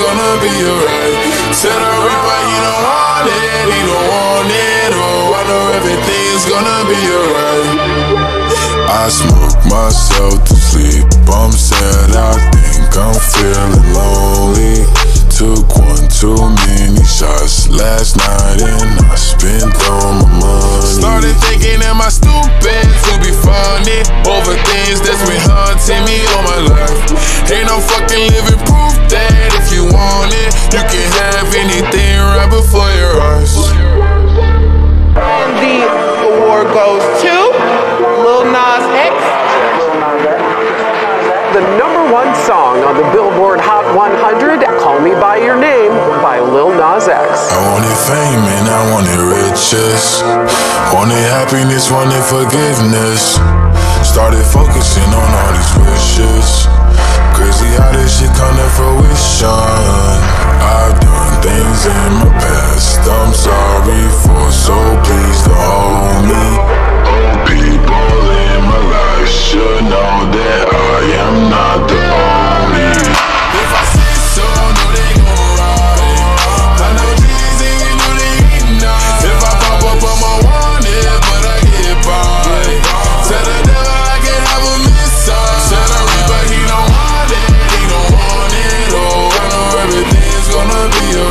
gonna be alright. Tell the reaper he don't want it, he don't want it. Oh, I know everything's gonna be alright. I smoke myself to sleep, I'm sad, I think I'm feeling lonely. Took one too many shots last night and I spent all my money. Started thinking, am I stupid to be funny over things that's been haunting me all my life? Ain't no fucking living proof that if you want it, you can have anything right before your eyes. And the award goes to Lil Nas X. The #1 song on the Billboard Hot 100, Call Me By Your Name by Lil Nas X. I wanted fame and I wanted riches, wanted happiness, wanted forgiveness. Started focusing on all these wishes. Crazy how this shit come to fruition. I've done things in my past I'm sorry for, so please don't hold me. Old people in my life should know that I am not the only. If I say so, no they gon' ride. I know these and you know they ain't not. If I pop up, I'ma want it, but I get by. Tell the devil I can have a missile. Tell the reaper he don't want it, he don't want it. Oh, I know everything's gonna be alright.